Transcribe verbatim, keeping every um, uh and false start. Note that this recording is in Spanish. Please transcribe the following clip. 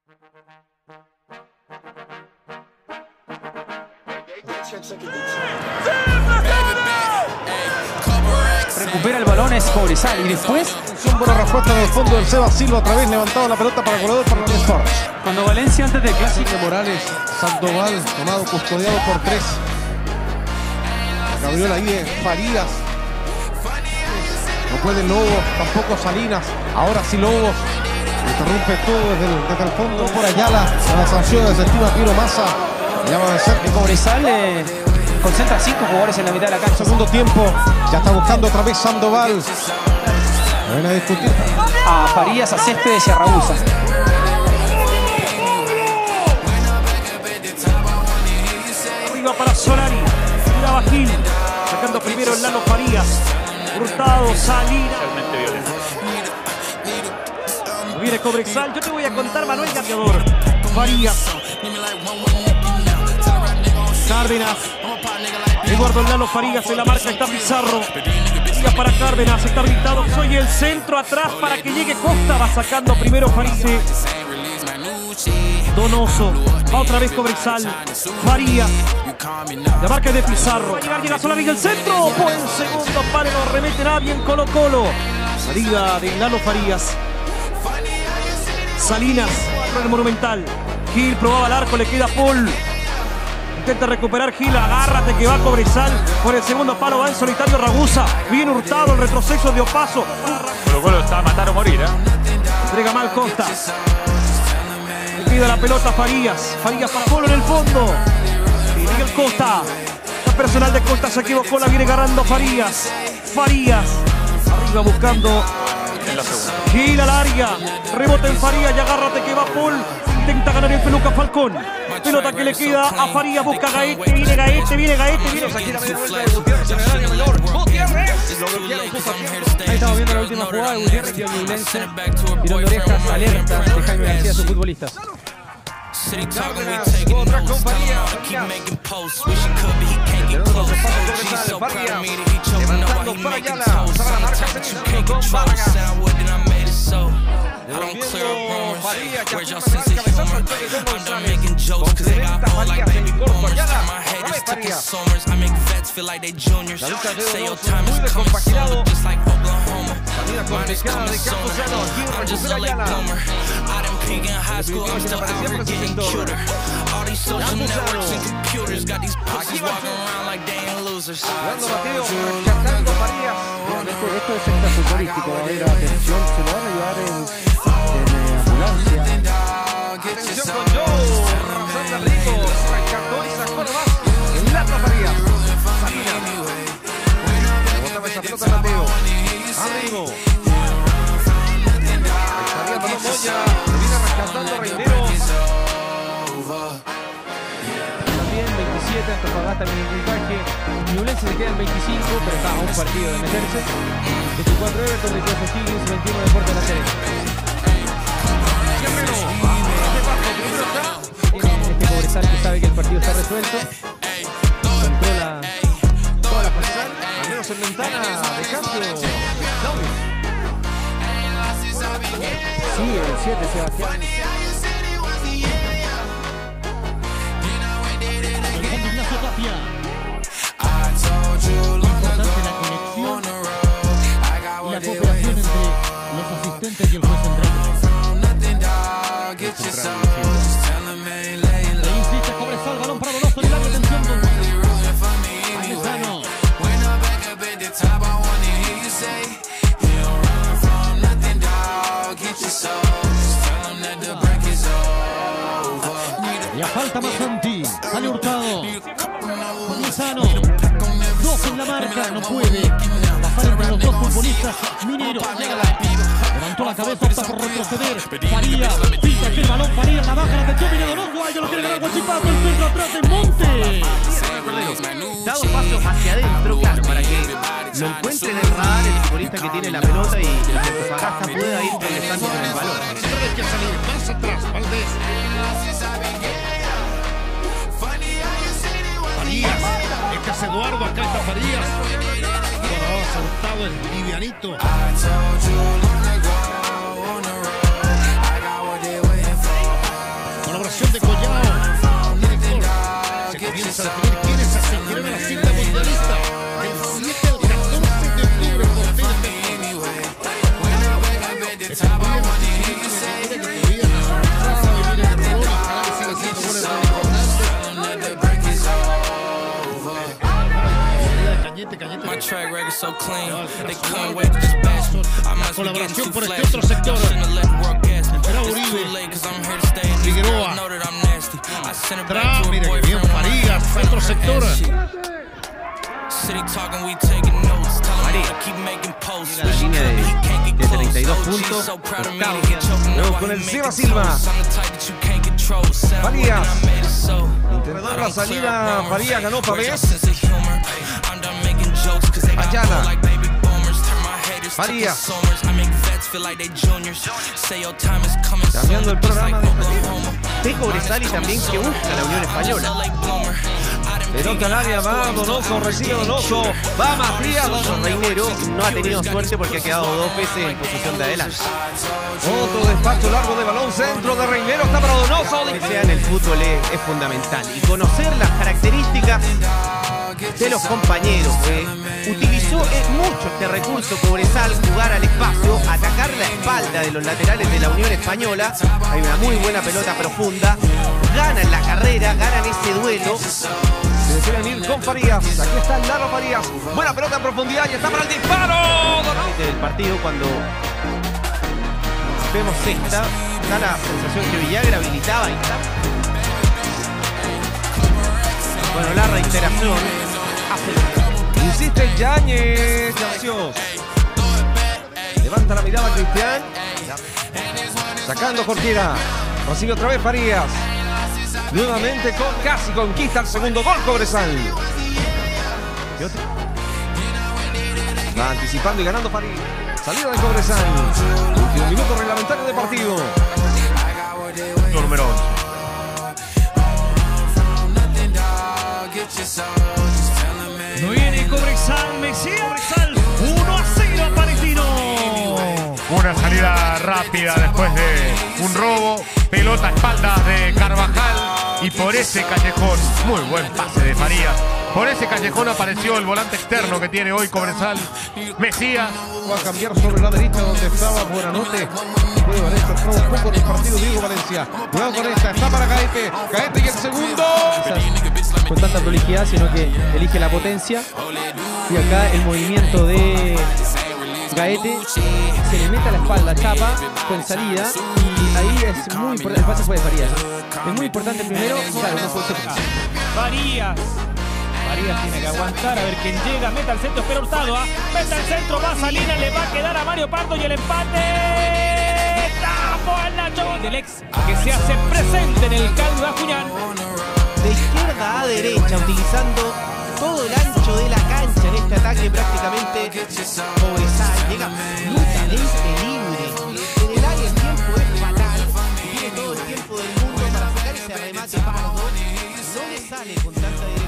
Recupera el balón, es Cobresal y después un buena respuesta en el fondo del Seba Silva, otra vez levantado la pelota para el goleador para el Sports. Cuando Valencia antes del clásico. Morales, Sandoval, tomado, custodiado por tres. Gabriel Aguirre, Farías. No puede Lobos, tampoco Salinas. Ahora sí Lobos. Interrumpe todo desde el, desde el fondo por Ayala. La sanción desestima Piero Massa. Llama de cerca. Cobresal eh, concentra cinco jugadores en la mitad de la cancha. Segundo tiempo. Ya está buscando otra vez Sandoval. Ven a discutir. A Farías, a Céspedes y a Ragusa. Arriba para Solari. Mira Bajil. Sacando primero el Lalo Farías. Hurtado, Salinas. Viene Cobresal. Yo te voy a contar, Manuel Gateador. Farías. Cárdenas. Eduardo Lalo Farías en la marca. Está Pizarro. Tira para Cárdenas. Está habilitado. Soy el centro atrás para que llegue Costa. Va sacando primero Farise. Donoso. Va otra vez Cobresal. Farías. La marca es de Pizarro. Va a llegar, llega Solari del centro. Por el segundo palo no remete nadie en Colo Colo. Salida de Lalo Farías. Salinas. Por el Monumental. Gil probaba el arco. Le queda Paul. Intenta recuperar Gil. Agárrate que va Cobresal. Por el segundo palo va en solitario Ragusa. Bien Hurtado. El retroceso de Opaso. Colo Colo está a matar o morir, ¿eh? Entrega mal Costa. Le pide la pelota Farías. Farías para Polo en el fondo. Miguel Costa. La personal de Costa se equivocó. La viene agarrando Farías. Farías. Arriba buscando. En la segunda. Gil al área. Rebota en Farías y agárrate que va Paul. Intenta ganar el Peluca Falcón. Pelota que le queda a Farías. Busca a Gaete. Viene Gaete. Viene Gaete. Viene aquí la media vuelta de Gutiérrez en el área menor. Gutiérrez. Lo bloquearon justo a tiempo. Ahí estamos viendo la última jugada de Gutiérrez y Ñublense. Tirón de orejas, alertas de Jaime García a sus futbolistas. Cárdenas, otra compañía, tenemos los espacios Cobresal, Farías, levantando para Ayala, estaba la marca centrando con Vargas. Devolviendo Farías, que hace una gran cabezazo al toque de González. Complementa Farías en mi corto, Ayala, otra vez Farías. La lucha de Donoso, muy descompaginado. Salida complicada de Campuzano, aquí recupera Ayala. Definitivo que aparecía por ese sector. Campuzano. Aquí va jugando Mateo, rescatando Farías. Esto, esto es extra futbolístico, va a haber atención, se lo van a ayudar en, en ambulancia. Atención con Joe, Razón de Rico, rescató y sacó nomás. El Lalo Farías. Salinas. Botaba esa pelota Mateo. Arrigo. Estaría balón Moya. Termina rescatando Reinero. También veintisiete, Antofagasta en el puntaje. Ñublense se queda en veinticinco, pero está a un partido de meterse. veinticuatro Everton, veintiocho Higgins, veintiuno Deportes La Serena. Guerrero. Debajo, primero está. Este Cobresal que sabe que el partido está resuelto. Controla toda la fase. Al menos en ventana de cambio. Claudio. Sí, el siete Sebastián. Ignacio Tapia. Importante la conexión y la cooperación entre los asistentes y el juez central. Le insiste Cobresal, balón para Donoso, le da atención. Alessano. Y a falta Mazanti, sale Hurtado. Alessano. Dos en la marca, no puede pasar entre los dos futbolistas. Minero, levantó la cabeza, opta por retroceder. Farías, pinta aquí el balón, Farías, la baja, la atención, viene Donoso, ahí lo quiere ganar Guachipato, el centro atrás de Monte. Dado pasos hacia adentro, claro, para que lo encuentre en el radar el futbolista que tiene la pelota y el Antofagasta pueda ir progresando con el balón. Hay que salir más atrás, Valdés. Farías, este es Eduardo, acá está Farías. Bueno, soltado el livianito. vamos a definir quiénes asistirán a la cita mundialista del siete al catorce de octubre por fin de My track record so clean, they couldn't wait to just bash me. I must be getting too flashy. I shouldn't let the world gas me. It's too late cause I'm here to stay and these girls know that I'm nasty. I sent it back to a boyfriend when I City talking, we taking notes. Tell him to keep making posts. La línea de, de treinta y dos puntos. Luego con el Seba Silva. Farías. Intentó la salida. Farías ganó Pavés. Ayala. Farías. Cambiando el programa. De Cobresal y también que busca la Unión Española. Pelota al área, va Donoso, recibe Donoso, va Matías. Reinero no ha tenido suerte porque ha quedado dos veces en posición de adelante. Otro despacho largo de balón, centro de Reinero, está para Donoso. Lo que sea en el fútbol es, es fundamental. Y conocer las características de los compañeros. Eh. Utilizó eh, mucho este recurso Cobresal, jugar al espacio, atacar la espalda de los laterales de la Unión Española. Hay una muy buena pelota profunda. Ganan la carrera, ganan ese duelo. Se quieren ir con Farías. Aquí está el Laro Farías. Buena pelota en profundidad y está para el disparo. Del partido cuando vemos esta, da la sensación que Villagra habilitaba y está. Bueno, la reiteración hace. Insiste Yáñez. Levanta la mirada Cristian. Sacando Jorquera. Consigue otra vez Farías. Nuevamente con, casi conquista el segundo gol Cobresal. Va anticipando y ganando Farías. Salida de Cobresal. Último minuto reglamentario de partido. Número once. No viene Cobresal, Mesías. Cobresal uno a cero Palestino. Una salida rápida después de un robo. Pelota a espaldas de Carvajal. Y por ese callejón, muy buen pase de Farías. Por ese callejón apareció el volante externo que tiene hoy Cobresal, Mesías. Va a cambiar sobre la derecha donde estaba Buenanote. Puede Valencia entró un poco en el partido Diego Valencia. Cuidado con esta, está para Gaete. Gaete y el segundo. Quizás con tanta prolijidad, sino que elige la potencia. Y acá el movimiento de Gaete se le mete a la espalda, chapa con salida. Y ahí es muy importante. El pase fue de Farías. Es muy importante primero, claro, no puede ser. Varías. Varías tiene que aguantar a ver quién llega. Meta al centro, espera Hurtado. ¿ah? Meta al centro, va Salina, le va a quedar a Mario Pardo y el empate. ¡Tapo al Nacho! Del ex que se hace presente en el caldo de Ajuñán. De izquierda a derecha, utilizando todo el ancho de la cancha en este ataque prácticamente. Cobresal llega absolutamente libre. En el área el tiempo es fatal. Tiene todo el tiempo del mundo para sacar ese remate Pardo. No le sale con tanta